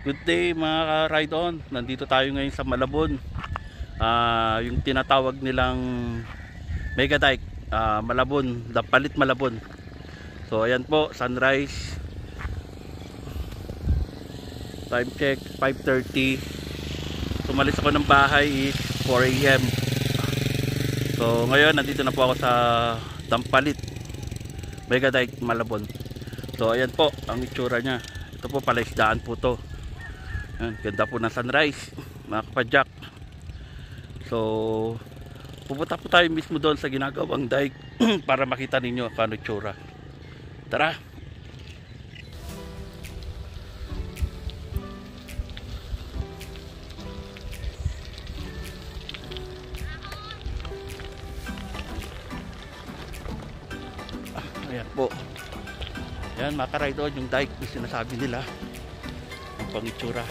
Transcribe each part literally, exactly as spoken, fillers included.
Good day mga ka-ride on. Nandito tayo ngayon sa Malabon. Ah, yung tinatawag nilang Mega Dike, ah, Malabon, Dapalit Malabon. So ayan po, sunrise. Time check five thirty. Tumalis ako ng bahay is four A M So ngayon nandito na po ako sa Dampalit Mega Dike Malabon. So ayan po ang itsura niya. Ito po palaisdaan po to. Ayan, ganda po ng sunrise mga kapadyak. So pupunta po tayo mismo doon sa ginagawang dike para makita ninyo paano itsura. Tara. Ayan po. Ayan mga ka-ride on, yung dike yung sinasabi nila ang pangitsura.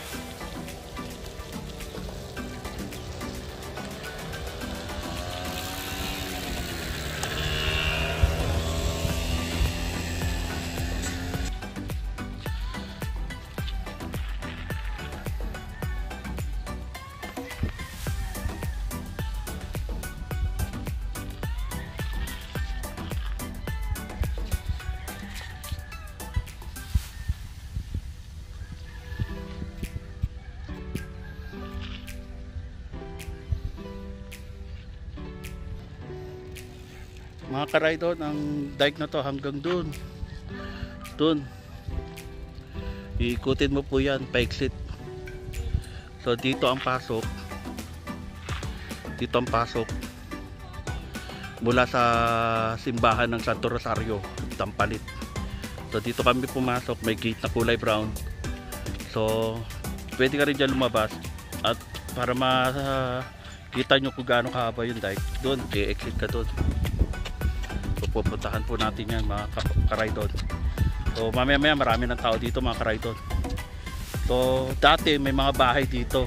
Mga ka-ride on, ang dike na to hanggang dun dun iikutin mo po yan, pa-exit. So dito ang pasok, dito ang pasok mula sa simbahan ng Santo Rosario, Dampalit. So dito kami pumasok, may gate na kulay brown. So pwede ka rin dyan lumabas at para makita nyo kung gaano kahaba yung dike, dun i-exit ka dun. Pupuntahan po natin yan mga ka-ride-on. So mamaya maya marami ng tao dito mga ka-ride-on. So dati may mga bahay dito.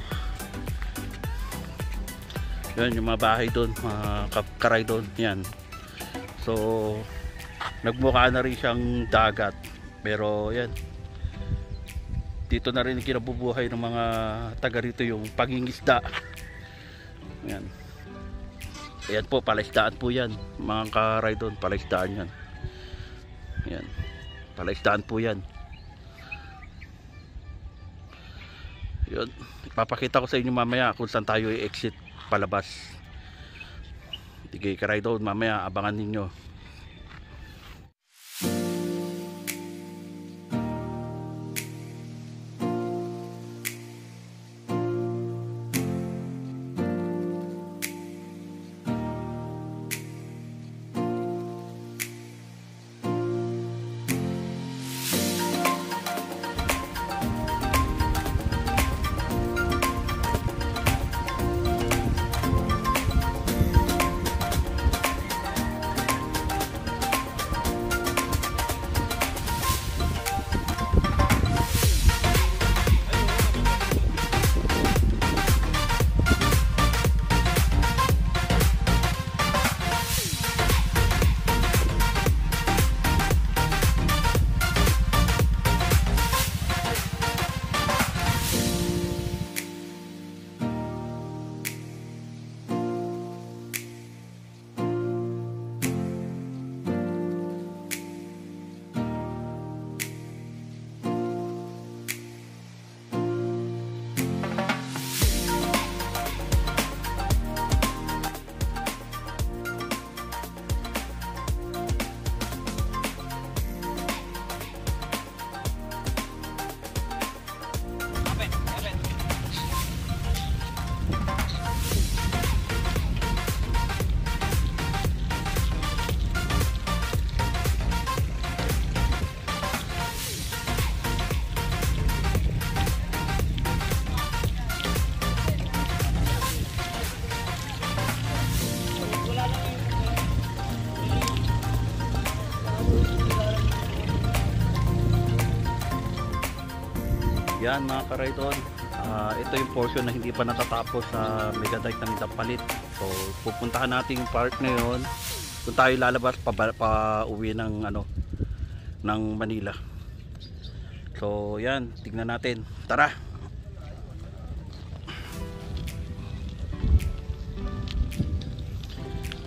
Yan yung mga bahay doon mga ka-ride-on yan. So nagmukha na rin siyang dagat. Pero yan, dito na rin kinabubuhay ng mga taga rito yung pangingisda. Yan. Ayan po, palaisdaan po yan mga ka-ride on, palaisdaan yan. Ayan, palaisdaan po yan. Yun, ipapakita ko sa inyo mamaya kung saan tayo i-exit palabas. Sige ka-ride on, mamaya abangan ninyo. Yan mga ka-ride on, uh, ito yung portion na hindi pa natatapos sa Mega Dike ng Dapalit. So pupuntahan natin yung part na yun kung tayo lalabas pa, pa uwi ng ano ng Manila. So yan, tignan natin, tara.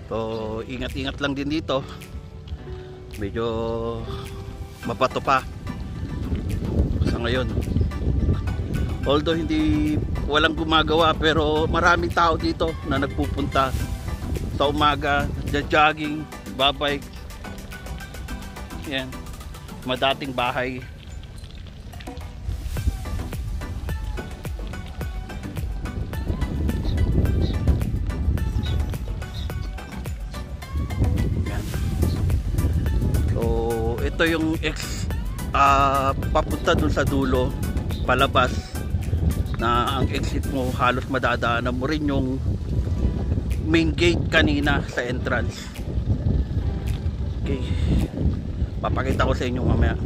So ingat-ingat lang din dito, medyo mabato pa sa ngayon. Although hindi walang gumagawa, pero maraming tao dito na nagpupunta sa umaga, jogging, babike. Yan, madating bahay. Yan. So ito yung ex uh, papunta dun sa dulo, palabas, na ang exit mo halos madadaanan mo rin yung main gate kanina sa entrance. Okay, papakita ko sa inyo mamaya.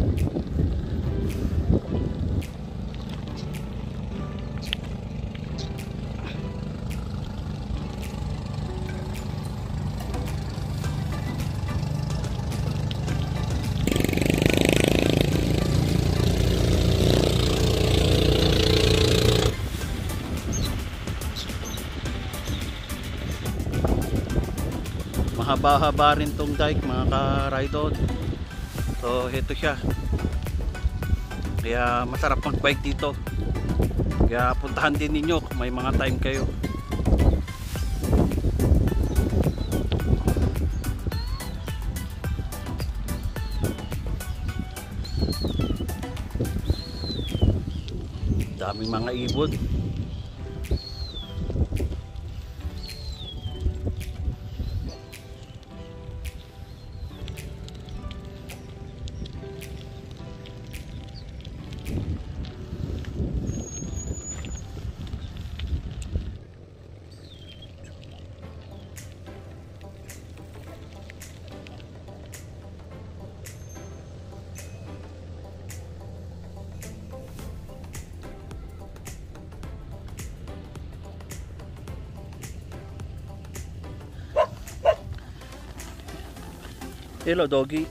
Mahaba-haba rin tong dike mga ka-ride-on. So ito siya, kaya masarap mag-bike dito, kaya puntahan din ninyo kung may mga time kayo. Daming mga ibon. Hello doggy.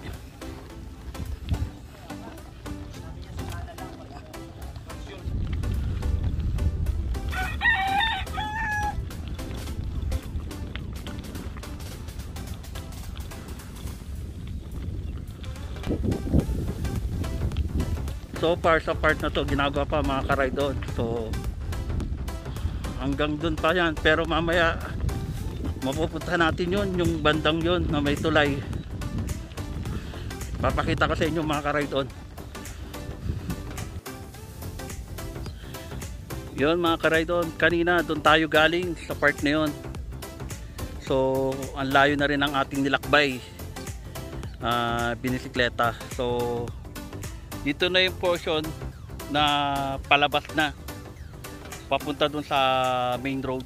So far sa part na to ginagawa pa mga ka-ride-on. So hanggang dun pa yan, pero mamaya mapupunta natin yun, yung bandang yun na may tulay. Papakita ko sa inyo mga ka-ride-on. Yun mga ka-ride-on, kanina doon tayo galing sa part na yun. So ang layo na rin ang ating nilakbay, uh, binisikleta. So dito na yung portion na palabas na papunta doon sa main road.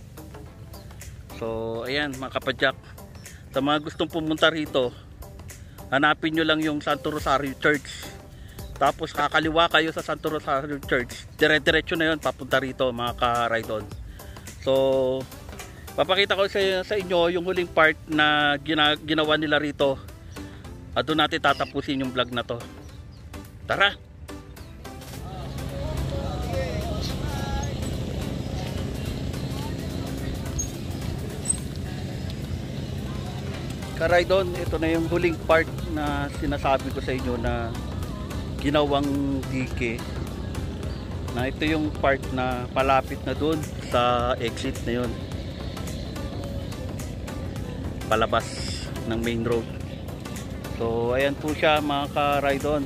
So ayan mga kapadyak, sa mga gustong pumunta rito, hanapin nyo lang yung Santo Rosario Church, tapos kakaliwa kayo sa Santo Rosario Church, dire-diretso na yun papunta rito mga ka-ride-on. So papakita ko sa, sa inyo yung huling part na gina, ginawa nila rito, at doon natin tatapusin yung vlog na to. Tara! Ka-ride-on, ito na yung huling part na sinasabi ko sa inyo na ginawang dike, na ito yung part na palapit na doon sa exit na yun, palabas ng main road. So ayan po siya mga ka-ride-on.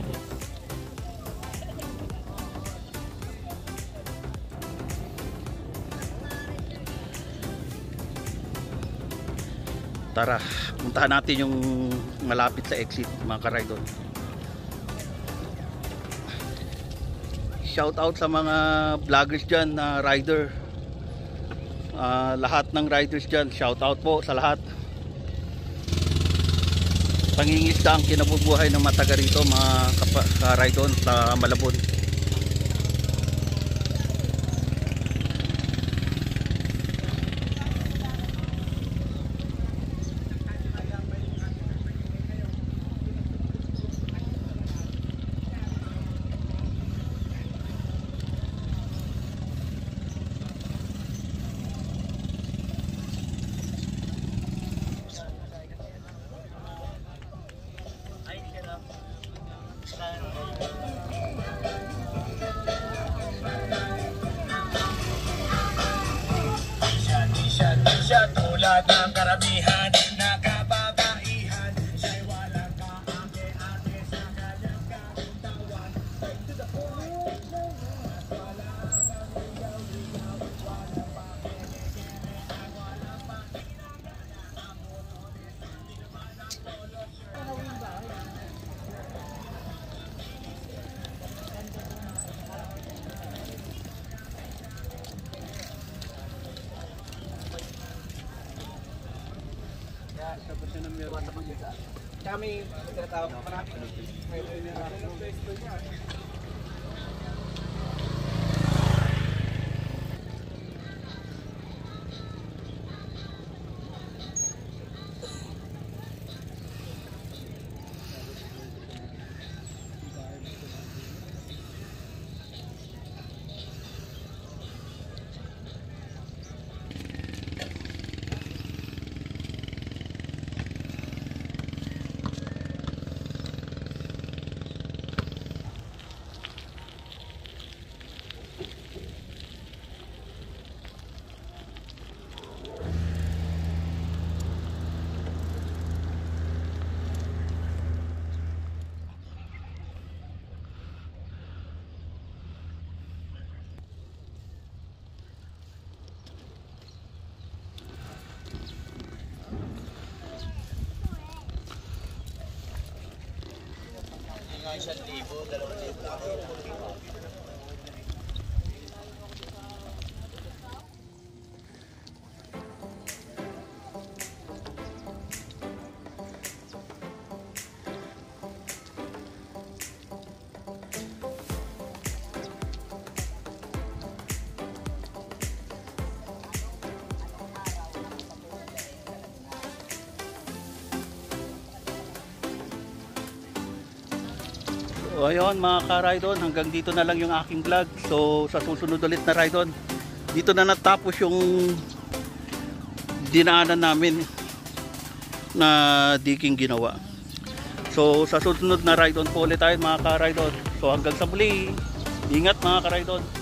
Tara, puntahan natin yung malapit sa exit mga ka-ride-on. Shout out sa mga vloggers dyan na rider, uh, lahat ng riders dyan, shout out po sa lahat. Pangingisda ang kinabubuhay ng mga taga rito mga ka-ride-on sa Malabon. karamihan na kababaihan ay walang kaake-ake sa kanyang kauntawan. Straight to the point, at wala kang ligaw-ligaw, walang pakikikere at walang pakinagana. Ang motones, hindi naman ang polo shirt. Kami nagtatawag marami. Isang libo, dalawang libo lang. So ayun mga ka-Rydon, hanggang dito na lang yung aking vlog. So sa susunod ulit na Rydon, dito na natapos yung dinaanan namin na diking ginawa. So sa susunod na Rydon po ulit tayo mga ka-Rydon. So hanggang sa muli, ingat mga ka-Rydon.